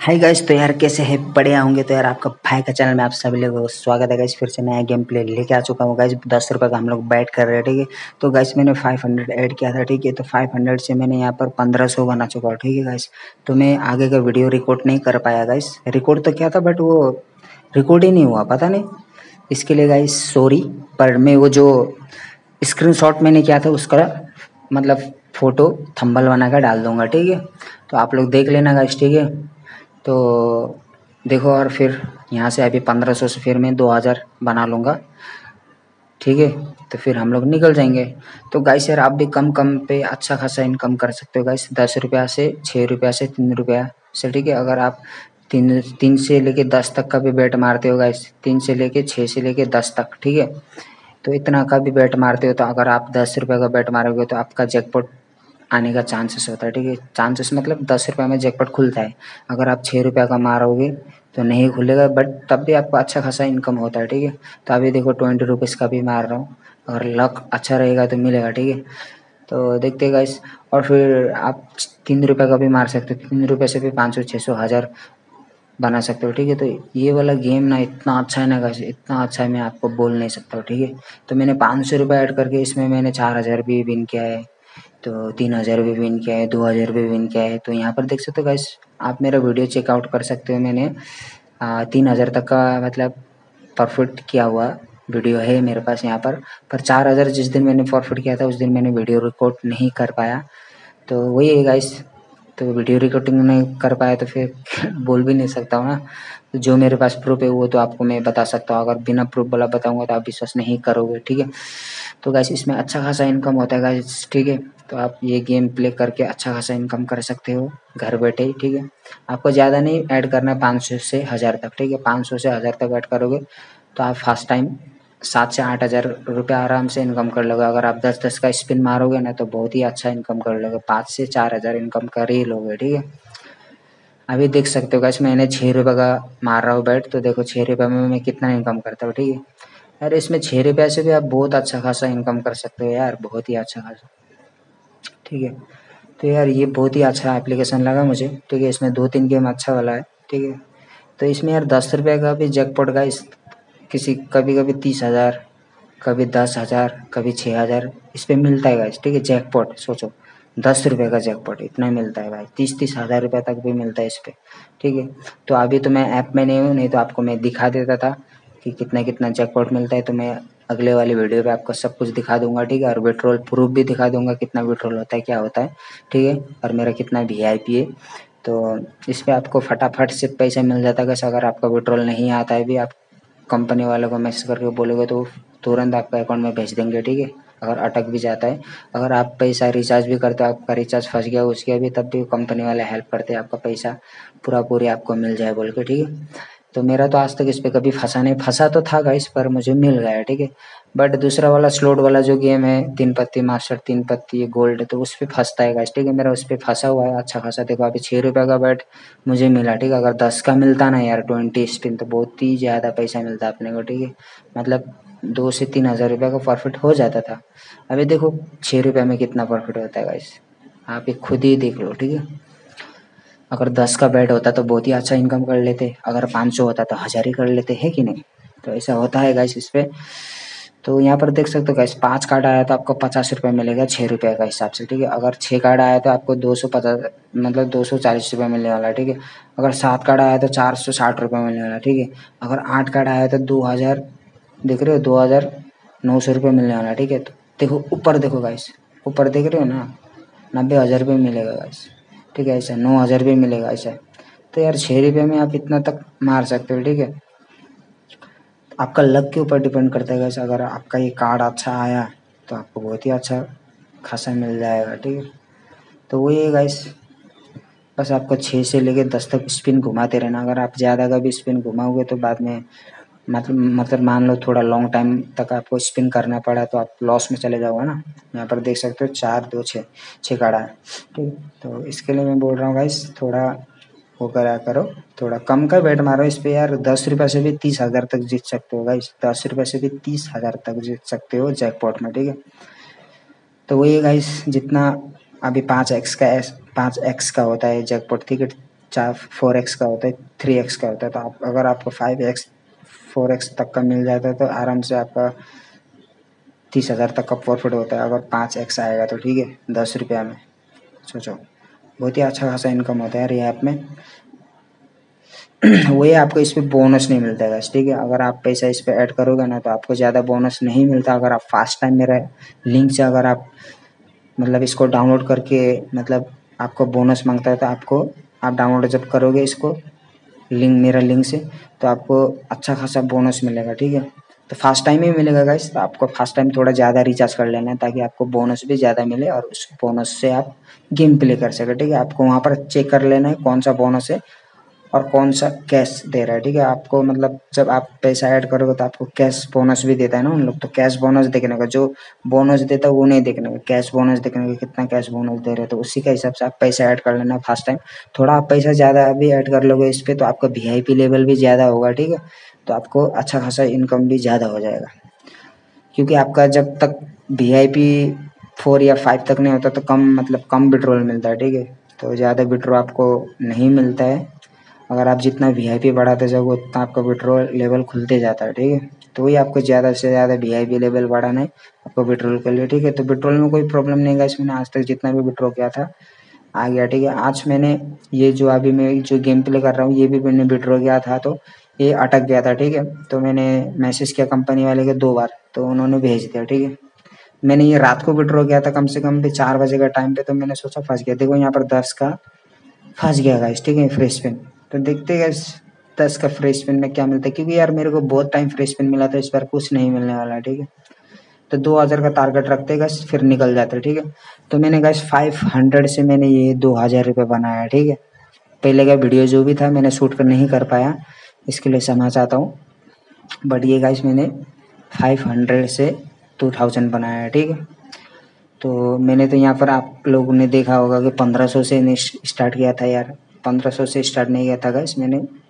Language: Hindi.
Hi guys. तो यार कैसे हैं? बढ़िया होंगे। तो यार आपका भाई का चैनल में आप सभी लोगों को स्वागत है गाइस। फिर से नया गेम प्ले लेके आ चुका हूँ गाइस। 10 रुपये का हम लोग बैट कर रहे हैं, ठीक है। तो गाइस मैंने 500 ऐड किया था, ठीक है। तो 500 से मैंने यहाँ पर 1500 बना चुका हूँ, ठीक है गाइस। तो मैं आगे का वीडियो रिकॉर्ड नहीं कर पाया गाइस। रिकॉर्ड तो किया था बट वो रिकॉर्ड ही नहीं हुआ, पता नहीं इसके लिए गाइस सॉरी। पर मैं वो जो स्क्रीनशॉट मैंने किया था उसका मतलब फोटो थंबनेल बनाकर डाल दूंगा, ठीक है। तो आप लोग देख लेना गाइस, ठीक है। तो देखो, और फिर यहाँ से अभी 1500 से फिर मैं 2000 बना लूँगा, ठीक है। तो फिर हम लोग निकल जाएंगे। तो गाइस यार आप भी कम कम पे अच्छा खासा इनकम कर सकते हो गाइस। 10 रुपया से 6 रुपया से 3 रुपया से, ठीक है। अगर आप तीन तीन से लेके 10 तक का भी बैट मारते हो गाइस, 3 से लेके 6 से लेके 10 तक, ठीक है। तो इतना का भी बैट मारते हो तो अगर आप 10 रुपये का बैट मारोगे तो आपका जैकपॉट आने का चांसेस होता है, ठीक है। चांसेस मतलब 10 रुपये में जैकपॉट खुलता है। अगर आप 6 रुपये का मारोगे तो नहीं खुलेगा, बट तब भी आपको अच्छा खासा इनकम होता है, ठीक है। तो अभी देखो 20 रुपीज़ का भी मार रहा हूँ। अगर लक अच्छा रहेगा तो मिलेगा, ठीक है। तो देखते गाइस। और फिर आप 3 रुपये का भी मार सकते हो। 3 रुपये से भी 500 600 1000 बना सकते हो, ठीक है। तो ये वाला गेम ना इतना अच्छा है ना गाइस, इतना अच्छा है मैं आपको बोल नहीं सकता हूँ, ठीक है। तो मैंने 500 रुपये ऐड करके इसमें मैंने 4000 भी विन किया है। तो 3000 भी विन किया है, 2000 भी विन किया है। तो यहाँ पर देख सकते हो गाइस, आप मेरा वीडियो चेकआउट कर सकते हो। मैंने 3000 तक का मतलब प्रॉफिट किया हुआ वीडियो है मेरे पास यहाँ पर 4000 जिस दिन मैंने प्रॉफिट किया था उस दिन मैंने वीडियो रिकॉर्ड नहीं कर पाया। तो वही है गाइस। तो वीडियो रिकॉर्डिंग नहीं कर पाया तो फिर बोल भी नहीं सकता हूँ ना। तो जो मेरे पास प्रूफ है वो तो आपको मैं बता सकता हूँ। अगर बिना प्रूफ वाला बताऊंगा तो आप विश्वास नहीं करोगे, ठीक है। तो गाइस इसमें अच्छा खासा इनकम होता है गाइस, ठीक है। तो आप ये गेम प्ले करके अच्छा खासा इनकम कर सकते हो घर बैठे ही, ठीक है। आपको ज़्यादा नहीं ऐड करना है, 500 से 1000 तक, ठीक है। 500 से 1000 तक ऐड करोगे तो आप फर्स्ट टाइम 7 से 8 हज़ार रुपये आराम से इनकम कर लोगे। अगर आप 10-10 का स्पिन मारोगे ना तो बहुत ही अच्छा इनकम कर लोगे। 5 से 4 हज़ार इनकम कर ही लोगे, ठीक है। अभी देख सकते हो गाइस मैंने 6 रुपये का मार रहा हूँ बैट। तो देखो 6 रुपये में मैं कितना इनकम करता हूँ, ठीक है। यार इसमें 6 रुपये से भी आप बहुत अच्छा खासा इनकम कर सकते हो यार, बहुत ही अच्छा खासा, ठीक है। तो यार ये बहुत ही अच्छा एप्लीकेशन लगा मुझे, ठीक है। इसमें 2-3 गेम अच्छा वाला है, ठीक है। तो इसमें यार 10 रुपये का भी जैकपॉट गाइस किसी कभी कभी 30 हज़ार, कभी 10 हज़ार, कभी 6 हज़ार इस पे मिलता है गाइस, ठीक है। जैकपॉट सोचो, 10 रुपये का जैकपॉट इतना मिलता है भाई। 30-30 हज़ार रुपये तक भी मिलता है इस पे, ठीक है। तो अभी तो मैं ऐप में नहीं हूँ, नहीं तो आपको मैं दिखा देता था कि कितना कितना जैकपॉट मिलता है। तो मैं अगले वाली वीडियो पे आपको सब कुछ दिखा दूंगा, ठीक है। और विड्रॉल प्रूफ भी दिखा दूंगा, कितना विड्रॉल होता है, क्या होता है, ठीक है। और मेरा कितना वीआईपी है। तो इस पे आपको फटाफट से पैसा मिल जाता है गाइस। अगर आपका विड्रॉल नहीं आता है भी, आप कंपनी वालों को मैसेज करके बोलोगे तो तुरंत आपका अकाउंट में भेज देंगे, ठीक है। अगर अटक भी जाता है, अगर आप पैसा रिचार्ज भी करते हो, आपका रिचार्ज फंस गया उसके भी, तब भी कंपनी वाले हेल्प करते हैं, आपका पैसा पूरा पूरी आपको मिल जाए बोल के, ठीक है। तो मेरा तो आज तक इस पे कभी फंसा नहीं, फंसा तो था गाइस पर मुझे मिल गया, ठीक है। बट दूसरा वाला स्लॉट वाला जो गेम है 3 पत्ती मास्टर, 3 पत्ती गोल्ड, तो उस पे फंसता है गाइस, ठीक है। मेरा उस पे फंसा हुआ है अच्छा खासा। देखो अभी 6 रुपये का बैट मुझे मिला, ठीक है। अगर 10 का मिलता ना यार 20 स्पिन तो बहुत ही ज़्यादा पैसा मिलता अपने को, ठीक है। मतलब 2 से 3 हज़ार रुपये का प्रॉफिट हो जाता था। अभी देखो 6 रुपये में कितना प्रॉफिट होता है गाइस, आप ये खुद ही देख लो, ठीक है। अगर 10 का बैट होता तो बहुत ही अच्छा इनकम कर लेते, अगर 500 होता तो 1000 ही कर लेते, है कि नहीं। तो ऐसा होता है गाइस इस पे। तो यहाँ पर देख सकते हो गाइस 5 कार्ड आया तो आपको 50 रुपये मिलेगा 6 रुपये का हिसाब से, ठीक है। अगर 6 कार्ड आया तो आपको 250 मतलब 240 रुपये मिलने वाला है, ठीक है। अगर 7 कार्ड आया तो 460 रुपये मिलने वाला है, ठीक है। अगर 8 कार्ड आया तो 2000, देख रहे हो 2900 रुपये मिलने वाला है, ठीक है। तो देखो ऊपर देखो गाइस, ऊपर देख रहे हो ना, 90,000 रुपये मिलेगा गाइस, ठीक है। ऐसा 9000 भी मिलेगा ऐसा। तो यार 6 रुपये में आप इतना तक मार सकते हो, ठीक है। आपका लक के ऊपर डिपेंड करता है गाइस। अगर आपका ये कार्ड अच्छा आया तो आपको बहुत ही अच्छा खासा मिल जाएगा, ठीक है। तो वही है गाइस, बस आपको 6 से लेके 10 तक स्पिन घुमाते रहना। अगर आप ज़्यादा का भी स्पिन घुमाओगे तो बाद में मतलब मान लो थोड़ा लॉन्ग टाइम तक आपको स्पिन करना पड़ा तो आप लॉस में चले जाओगे ना। यहाँ पर देख सकते हो 4 2 6 कार्ड है, ठीक है। तो इसके लिए मैं बोल रहा हूँ गाइस थोड़ा वो करा करो, थोड़ा कम का बैट मारो इस पे यार। 10 रुपये से भी 30 हज़ार तक जीत सकते हो गाइस, 10 रुपये से भी 30 हज़ार तक जीत सकते हो जैकपॉट में, ठीक है। तो वही गाइस जितना अभी 5x का होता है जैकपॉट, ठीक है। 4x का होता है, 3x का होता है। तो आप अगर आपको 5x 4x तक का मिल जाता है तो आराम से आपका 30,000 तक का प्रॉफिट होता है। अगर 5x आएगा तो ठीक है, 10 रुपया में सोचो, बहुत ही अच्छा खासा इनकम होता है यार ये ऐप में। वही आपको इस पे बोनस नहीं मिलता है, ठीक है। अगर आप पैसा इस पे ऐड करोगे ना तो आपको ज़्यादा बोनस नहीं मिलता। अगर आप फास्ट टाइम मेरा लिंक से अगर आप मतलब इसको डाउनलोड करके मतलब आपको बोनस मांगता है तो आपको आप डाउनलोड जब करोगे इसको मेरा लिंक से तो आपको अच्छा खासा बोनस मिलेगा, ठीक है। तो फास्ट टाइम ही मिलेगा गाइस, तो आपको फास्ट टाइम थोड़ा ज़्यादा रिचार्ज कर लेना है ताकि आपको बोनस भी ज़्यादा मिले और उस बोनस से आप गेम प्ले कर सके, ठीक है। आपको वहाँ पर चेक कर लेना है कौन सा बोनस है और कौन सा कैश दे रहा है, ठीक है। आपको मतलब जब आप पैसा ऐड करोगे तो आपको कैश बोनस भी देता है ना उन लोग, तो कैश बोनस देखने का, जो बोनस देता है वो नहीं देखने का, कैश बोनस देखने का, कितना कैश बोनस दे रहे हैं। तो उसी के हिसाब से आप पैसा ऐड कर लेना फर्स्ट टाइम। थोड़ा आप पैसा ज़्यादा भी ऐड कर लोगे इस पे तो आपका VIP लेवल भी ज़्यादा होगा, ठीक है। तो आपको अच्छा खासा इनकम भी ज़्यादा हो जाएगा, क्योंकि आपका जब तक VIP 4 या 5 तक नहीं होता तो कम विड्रॉल मिलता है, ठीक है। तो ज़्यादा विड्रॉ आपको नहीं मिलता है। अगर आप जितना VIP बढ़ाते जाओगे उतना आपका विड्रॉल लेवल खुलते जाता है, ठीक है। तो वही आपको ज़्यादा से ज़्यादा VIP लेवल बढ़ाना है आपको विड्रॉल के लिए, ठीक है। तो विड्रॉल में कोई प्रॉब्लम नहीं है इसमें, आज तक जितना भी विड्रॉ किया था आ गया, ठीक है। आज मैंने ये जो अभी मैं जो गेम प्ले कर रहा हूँ ये भी मैंने विड्रॉ किया था तो ये अटक गया था, ठीक है। तो मैंने मैसेज किया कंपनी वाले के 2 बार तो उन्होंने भेज दिया, ठीक है। मैंने ये रात को विड्रॉ किया था कम से कम भी 4 बजे का टाइम पे, तो मैंने सोचा फंस गया। देखो यहाँ पर 10 का फंस गया गाइस, ठीक है, फ्रेश पिन। तो देखते गाइस 10 का फ्रेश पिन में क्या मिलता है, क्योंकि यार मेरे को बहुत टाइम फ्रेश पिन मिला था, इस बार कुछ नहीं मिलने वाला है, ठीक है। तो 2000 का टारगेट रखते गाइस फिर निकल जाते, ठीक है। तो मैंने गाइस 500 से मैंने ये 2000 रुपये बनाया, ठीक है। पहले का वीडियो जो भी था मैंने शूट कर नहीं कर पाया, इसके लिए क्षमा चाहता हूँ। बट ये गाइस मैंने 500 से 2000 बनाया है, ठीक है। तो मैंने तो यहाँ पर आप लोगों ने देखा होगा कि 1500 से स्टार्ट किया था यार, 1500 से स्टार्ट नहीं किया था गाइस मैंने,